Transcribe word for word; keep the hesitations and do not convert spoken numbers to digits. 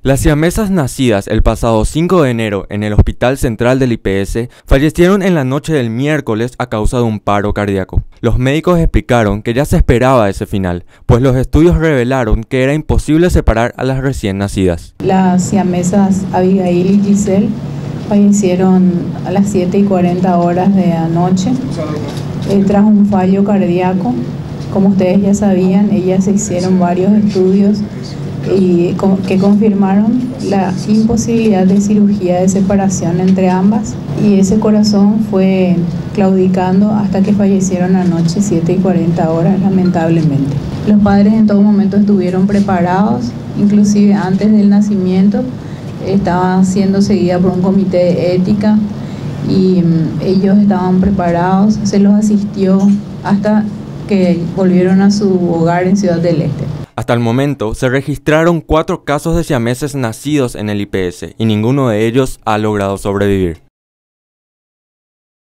Las siamesas nacidas el pasado cinco de enero en el Hospital Central del I P S fallecieron en la noche del miércoles a causa de un paro cardíaco. Los médicos explicaron que ya se esperaba ese final, pues los estudios revelaron que era imposible separar a las recién nacidas. Las siamesas Abigail y Giselle fallecieron a las siete y cuarenta horas de anoche eh, tras un fallo cardíaco. Como ustedes ya sabían, ellas se hicieron varios estudios y que confirmaron la imposibilidad de cirugía de separación entre ambas, y ese corazón fue claudicando hasta que fallecieron anoche siete y cuarenta horas, lamentablemente. Los padres en todo momento estuvieron preparados, inclusive antes del nacimiento estaba siendo seguida por un comité de ética y um, ellos estaban preparados, se los asistió hasta que volvieron a su hogar en Ciudad del Este. Hasta el momento se registraron cuatro casos de siameses nacidos en el I P S y ninguno de ellos ha logrado sobrevivir.